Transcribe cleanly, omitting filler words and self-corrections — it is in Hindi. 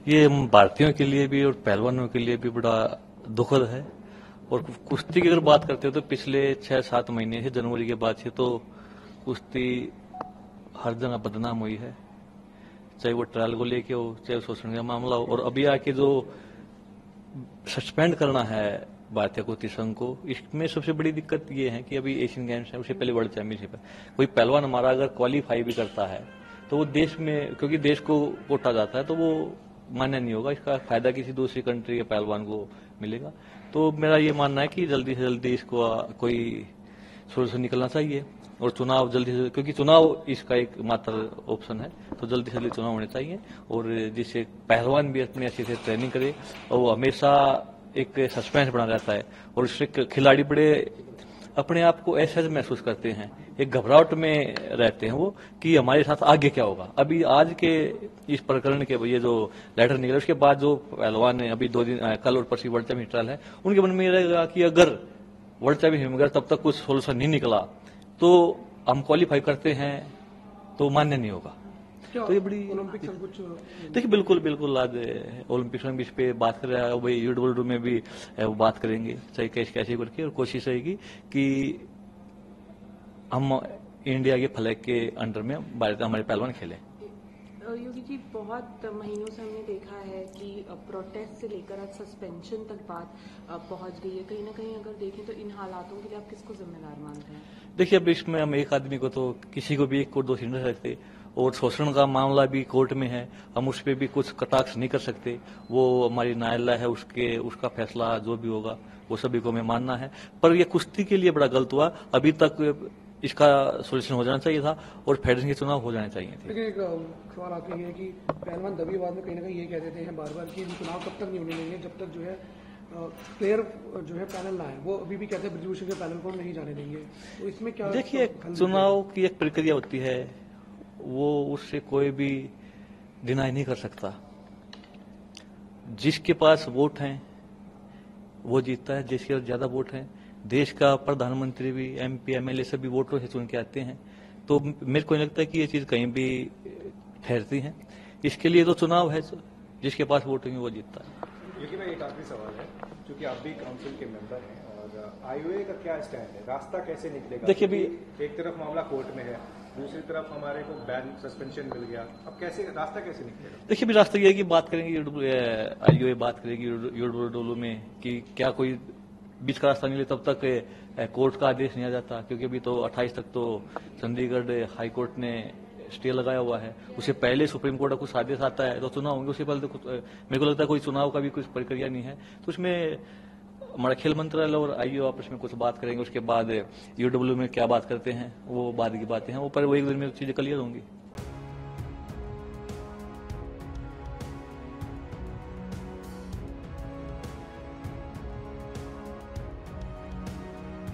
ये हम भारतीयों के लिए भी और पहलवानों के लिए भी बड़ा दुखद है। और कुश्ती की अगर बात करते हो तो पिछले 6-7 महीने से, जनवरी के बाद से तो कुश्ती हर जगह बदनाम हुई है, चाहे वो ट्रायल को लेके हो, चाहे शोषण का मामला हो। और अभी आके जो सस्पेंड करना है भारतीय कुश्ती संघ को, इसमें सबसे बड़ी दिक्कत ये है कि अभी एशियन गेम्स है, उससे पहले वर्ल्ड चैंपियनशिप है। कोई पहलवान हमारा अगर क्वालिफाई भी करता है तो वो देश में, क्योंकि देश को कोटा जाता है, तो वो मान्य नहीं होगा। इसका फायदा किसी दूसरी कंट्री के पहलवान को मिलेगा। तो मेरा ये मानना है कि जल्दी से जल्दी इसको कोई सोल्यूशन निकलना चाहिए। और चुनाव जल्दी से, क्योंकि चुनाव इसका एक मात्र ऑप्शन है, तो जल्दी से जल्दी चुनाव होने चाहिए। और जिससे पहलवान भी अपनी अच्छी से ट्रेनिंग करे, और वो हमेशा एक सस्पेंस बना रहता है, और उससे खिलाड़ी बड़े अपने आप को ऐसा महसूस करते हैं, एक घबराहट में रहते हैं वो, कि हमारे साथ आगे क्या होगा। अभी आज के इस प्रकरण के ये जो लेटर निकले, उसके बाद जो पहलवान है, अभी 2 दिन कल और परसों वर्ल्ड चैंपियनशिप ट्रायल है, उनके मन में ये रहेगा कि अगर वर्ल्ड चैंपियनशिप में तब तक कुछ सोल्यूशन नहीं निकला तो हम क्वालिफाई करते हैं तो मान्य नहीं होगा। तो ये बड़ी ओलंपिक सब कुछ देखिए, बिल्कुल बिल्कुल आज ओलंपिक्स में भी इस पे बात कर रहा है, भाई यूडब्ल्यूडब्ल्यू में भी वो बात करेंगे, चाहे कैसे कैसे करके। और कोशिश रहेगी कि हम इंडिया के फ्लैग के अंडर में भारत हमारे पहलवान खेलें। योगी जी, बहुत महीनों से हमने देखा है कि प्रोटेस्ट से लेकर आज सस्पेंशन तक बात पहुंच गई है। कहीं ना कहीं अगर देखें तो इन हालातों के लिए आप किसको जिम्मेदार मानते हैं? देखिए, अब इसमें हम एक आदमी को तो, किसी को भी एक को दोषी नहीं रख सकते। और शोषण का मामला भी कोर्ट में है, हम उस पर भी कुछ कटाक्ष नहीं कर सकते। वो हमारी न्यायालय है, उसका फैसला जो भी होगा वो सभी को हमें मानना है। पर ये कुश्ती के लिए बड़ा गलत हुआ। अभी तक इसका सोल्यूशन हो जाना चाहिए था, और फेडरेशन के चुनाव हो जाने चाहिए थे। देखिए, एक सवाल आपके लिए है कि पहलवान दबीवाद में कहीं ना कहीं ये कह देते हैं बार बार कि चुनाव तब तक नहीं होने देंगे जब तक जो है प्लेयर जो है पैनल ना है। वो अभी भी कहते हैं ब्रिजभूषण के पैनल को नहीं जाने देंगे। तो इसमें क्या? देखिए, चुनाव की एक प्रक्रिया होती है, वो उससे कोई भी डिनाई नहीं कर सकता। जिसके पास वोट हैं वो जीतता है, जिसके ज्यादा वोट हैं। देश का प्रधानमंत्री भी, एमपी एमएलए सभी वोटरों से चुन के आते हैं। तो मेरे को नहीं लगता कि ये चीज कहीं भी ठहरती है। इसके लिए तो चुनाव है, जिसके पास वोट होंगे वो जीतता है। योगी भाई, एक आखिरी सवाल है, क्योंकि आप भी काउंसिल के मेंबर हैं, और आईओए का क्या स्टैंड है, रास्ता कैसे निकलेगा? देखिए, भी एक तरफ मामला कोर्ट में है, दूसरी तरफ हमारे को बैन सस्पेंशन मिल गया, अब कैसे रास्ता कैसे निकलेगा? देखिए, भी रास्ता ये है कि बात करेंगे आईओए, बात करेगी यूडब्ल्यूडब्ल्यू में कि क्या कोई बीच का रास्ता निकले। तब तक कोर्ट का आदेश नहीं आ जाता, क्योंकि अभी तो 28 तक तो चंडीगढ़ हाई कोर्ट ने स्टे लगाया हुआ है। उससे पहले सुप्रीम कोर्ट का कुछ आदेश आता है तो चुनाव होंगे। उससे पहले तो कुछ, मेरे को लगता है कोई चुनाव का भी कुछ प्रक्रिया नहीं है। तो उसमें हमारा खेल मंत्रालय और आईओ आपस में कुछ बात करेंगे। उसके बाद यूडब्ल्यू में क्या बात करते हैं वो बाद की बातें हैं, वो पर वो एक दिन में चीजें क्लियर होंगी।